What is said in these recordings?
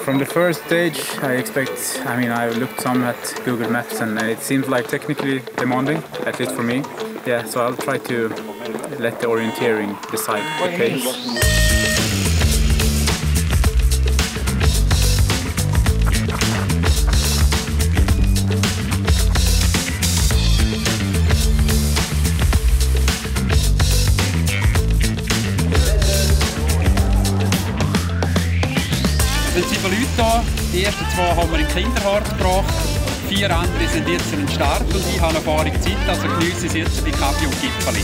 From the first stage, I looked some at Google Maps and it seems like technically demanding, at least for me. Yeah, so I'll try to let the orienteering decide the pace. Es sind 7 Leute da. Die ersten 2 haben wir in Kinderhart gebracht. 4 andere sind jetzt an den Start und ich habe noch Erfahrung Zeit, also geniessen Sie jetzt bei Kaffee und Gipfeli.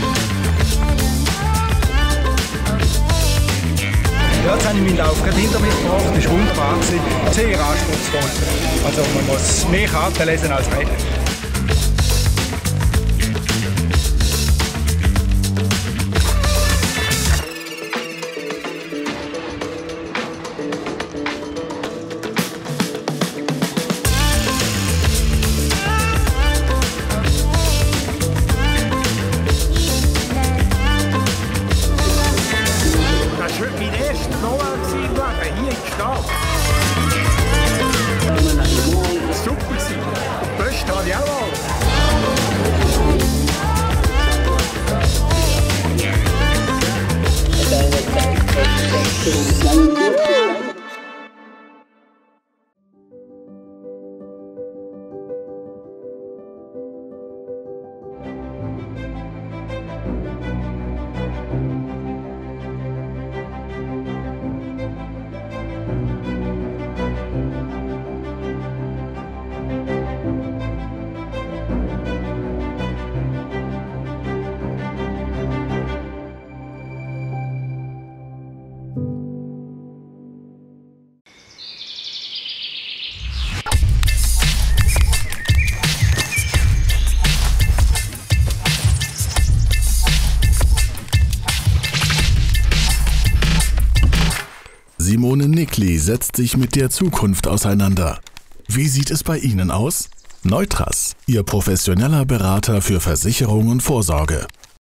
Ja, jetzt habe ich meinen Lauf gerade hinter mir gebracht. Das war wunderbar, sehr anspruchsvoll. Also man muss mehr Karten lesen als reden. Super gewesen. Best habe ich auch. Simone Nickli setzt sich mit der Zukunft auseinander. Wie sieht es bei Ihnen aus? Neutras, Ihr professioneller Berater für Versicherung und Vorsorge.